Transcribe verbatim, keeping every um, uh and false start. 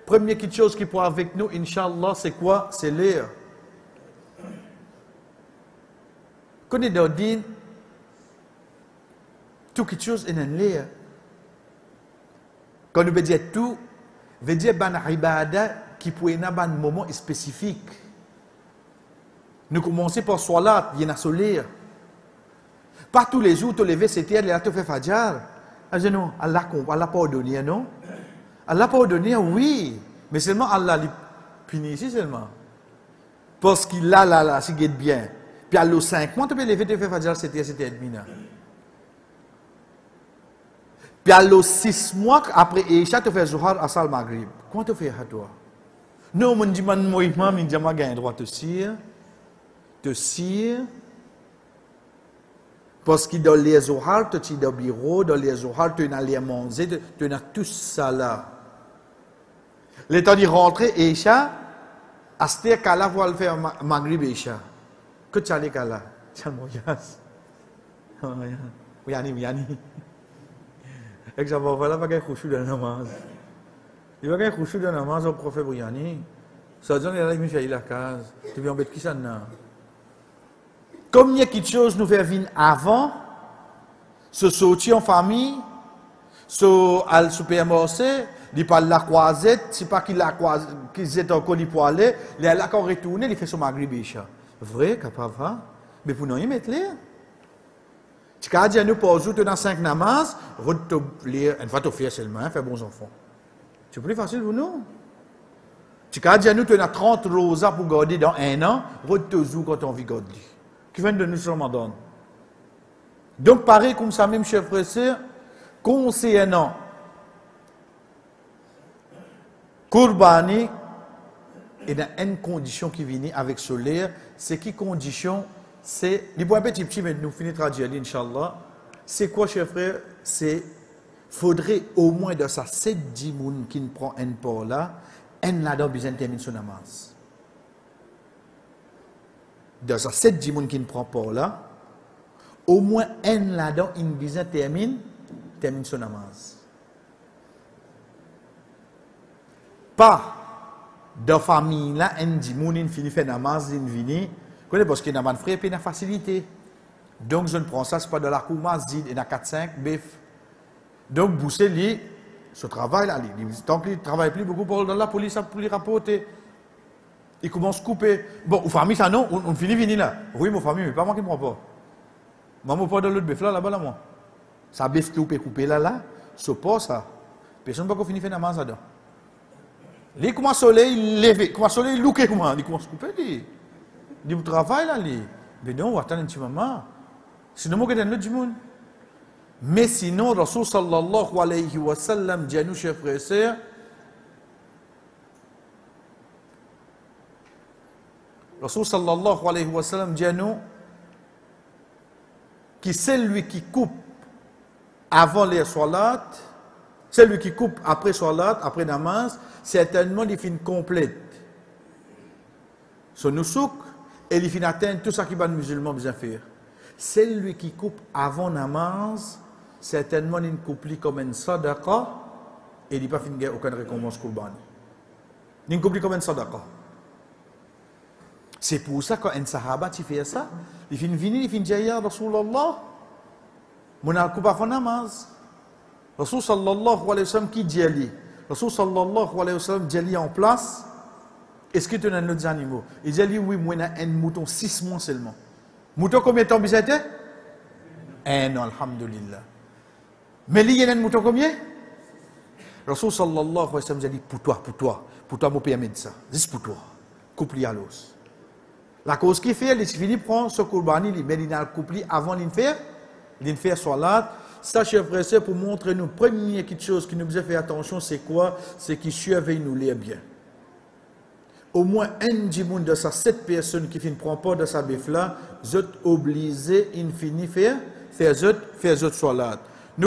première petite chose qui pourra avec nous, Inch'Allah, c'est quoi? C'est lire. Quand on est dans din, tout quelque chose est dans lire. Quand on veut dire tout, veut dire ban ibada qui peut être un moment spécifique. Nous commençons par salat, il y a un lire. Pas tous les jours, tu lever, c'était là, tu fais fajr. Ah, non, Allah Allah pardonne, non? Allah pardonne, oui. Mais seulement Allah lui punit ici seulement. Parce qu'il a là, là, s'il guette bien. Puis à l'eau cinq mois, tu peux lever, tu fais fajr, c'était, c'était demi. Puis à l'eau six mois, après Isha, tu fais Zuhar, Asal, Maghrib. Comment tu fais à toi? Non, mon dit, man, moi, imam, il dit, moi, j'ai un droit de te sire. Te sire. Parce que dans les Zohar, tu es dans le bureau, dans les Zohar, tu es dans les manger, tu es dans tout ça là. Le temps d'y rentrer, Isha, à ce cas-là, vous allez faire Maghrib Isha. Que tu as les cas-là? Tu as le moyas. Oui, Yanni, oui, Yanni. Exemple, voilà, il va y avoir un khushu dans la namaz. Il va y avoir un khushu dans la namaz au prophète Yanni. Ça veut dire qu'il a mis la case. Tu viens embêter qui ça n'a? Comme il y a quelque chose nous fait venir avant, se sortir en famille, se aller au supermarché, il parle la croisette, c'est pas qu'il la croisette, qu'il est encore pour aller, il a encore retourné, il fait son maghrib isha. Vrai, capable, hein? Mais pour nous y mettre là. Tu as dit à nous pour jour, tu dans cinq namaz, retourner, une fois tu fais seulement, faire bons enfants. C'est plus facile pour nous. Tu as dit à nous, tu as trente rosas pour garder dans un an, retourner quand on vit garder. Qui vient de nous sur Ramadan. Donc, pareil comme ça, même chef frère, concernant Kurbani, il y a une condition qui vient avec solaire. C'est qui condition? C'est, il y a un petit petit, mais nous finissons de traduire, Inch'Allah. C'est quoi, chef frère? C'est, faudrait au moins de ça, sept dix moun qui ne prend un port là, un là-dedans, besoin de terminer son namaz. De ça, sept dix moun qui ne prend pas là, au moins un là-dedans, une besoin termine, termine son namaz. Pas de famille là, un dix moun, il finit faire namaz, il finit, parce qu'il y a un frère, puis il y a une facilité. Donc, je ne prends ça, ce n'est pas de la cour mazid, il y a quatre cinq, bif. Donc, Boussé, lui, ce travail là, tant qu'il ne travaille plus beaucoup pour la police, pour lui rapporter. Il commence à couper. Bon, aux familles, ça non, on, on finit venir là. Oui, mon famille, mais pas moi qui ne prends pas. Moi, je ne prends pas de l'autre bœuf là, là-bas, là, moi. Ça bœuf qui peut couper là, là, ce pas ça. Personne ne peut pas finir faire namaz là-dedans. Il commence à soleil lever, il commence à soleil louquer, comment? Il commence à couper, lui. Il dit, vous travaillez là, lui. Mais non, on va attendre un petit moment. Sinon, on va être du monde. Mais sinon, Rasul sallallahu alayhi wa sallam, dit à nous, chers frères et sœurs, Rasul sallallahu alayhi wa sallam dit à nous que celui qui coupe avant les salat, celui qui coupe après salat, après namaz, certainement il finit complète. Son nusouk, et il finit atteindre tout ça qui va le musulman bien faire. Celui qui coupe avant namaz, certainement il ne coupe plus comme un sadaqa, et il n'a pas fini aucune récompense kurbani. Il ne coupe plus comme un sadaqa. C'est pour ça qu'un sahaba qui fait ça, il finit venir, il finit dire, ya Rasulallah, mon al-coupe avant namaz. Rasul sallallahu alayhi wa sallam qui dit ali. Rasul sallallahu alayhi wa sallam dit ali en place. Est-ce que tu as d'autres animaux? Il dit ali, oui, moi j'ai un mouton six mois seulement. Mouton combien de temps vous êtes? Un an, alhamdulillah. Mais il y a un mouton combien? Rasul sallallahu alayhi wa sallam dit pour toi, pour toi, pour toi, mon permis de ça. Juste pour toi. Couple à l'os. La cause qui fait, il finit de prendre ce kurbani, il met le couple avant de faire, de faire salat. Ça, chers frères et sœurs, pour montrer nous, première chose qui nous a fait attention, c'est quoi? C'est qu'il surveille nous lire bien. Au moins un djimoun de ça, sept personnes qui ne prend pas de sa bif là, vous êtes obligés, in fini, faire, faire zot, faire zot salat.